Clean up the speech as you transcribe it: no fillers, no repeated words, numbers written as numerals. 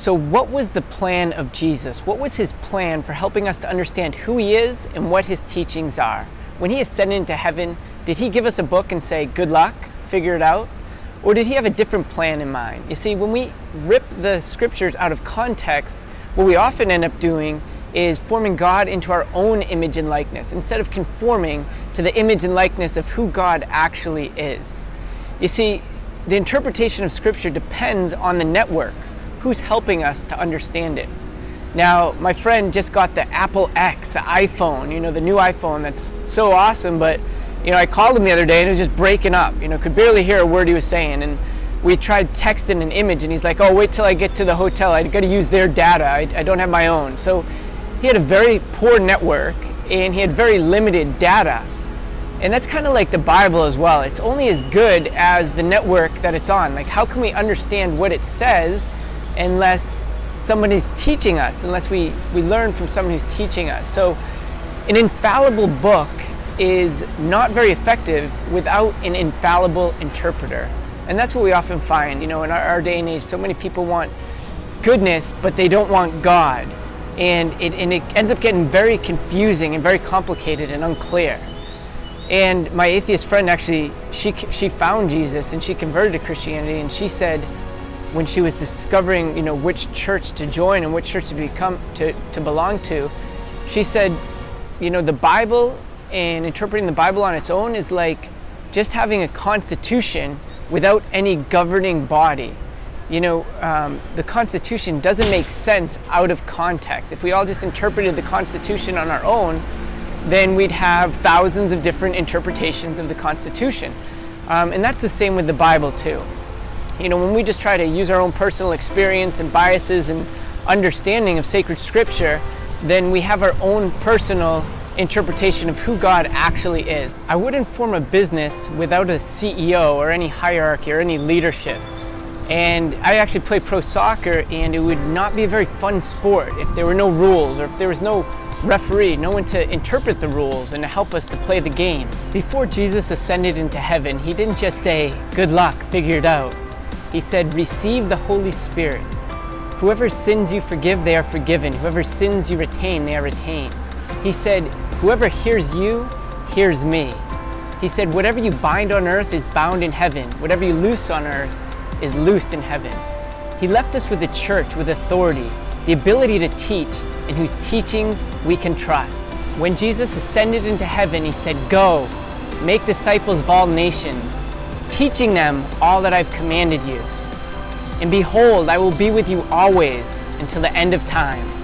So what was the plan of Jesus? What was his plan for helping us to understand who he is and what his teachings are? When he ascended into heaven, did he give us a book and say, good luck, figure it out? Or did he have a different plan in mind? You see, when we rip the scriptures out of context, what we often end up doing is forming God into our own image and likeness, instead of conforming to the image and likeness of who God actually is. You see, the interpretation of scripture depends on the network, who's helping us to understand it. Now, my friend just got the Apple X, the iPhone, the new iPhone that's so awesome, but I called him the other day and it was just breaking up, could barely hear a word he was saying. And we tried texting an image and he's like, oh, wait till I get to the hotel, I gotta use their data, I don't have my own. So he had a very poor network and he had very limited data. And that's kind of like the Bible as well. It's only as good as the network that it's on. Like, how can we understand what it says unless somebody's teaching us, unless we learn from someone who's teaching us? So an infallible book is not very effective without an infallible interpreter. And that's what we often find, in our day and age. So many people want goodness, but they don't want God. And it ends up getting very confusing and very complicated and unclear. And my atheist friend, actually, she found Jesus and she converted to Christianity, and she said, when she was discovering, which church to join and which church to belong to, she said, the Bible and interpreting the Bible on its own is like just having a constitution without any governing body. The Constitution doesn't make sense out of context. If we all just interpreted the Constitution on our own, then we'd have thousands of different interpretations of the Constitution. And that's the same with the Bible too. When we just try to use our own personal experience and biases and understanding of sacred scripture, then we have our own personal interpretation of who God actually is. I wouldn't form a business without a CEO or any hierarchy or any leadership. And I actually play pro soccer, and it would not be a very fun sport if there were no rules, or if there was no referee, no one to interpret the rules and to help us to play the game. Before Jesus ascended into heaven, he didn't just say, good luck, figure it out. He said, receive the Holy Spirit. Whoever sins you forgive, they are forgiven. Whoever sins you retain, they are retained. He said, whoever hears you, hears me. He said, whatever you bind on earth is bound in heaven. Whatever you loose on earth is loosed in heaven. He left us with a church with authority, the ability to teach, in whose teachings we can trust. When Jesus ascended into heaven, he said, go, make disciples of all nations, teaching them all that I've commanded you. And behold, I will be with you always until the end of time.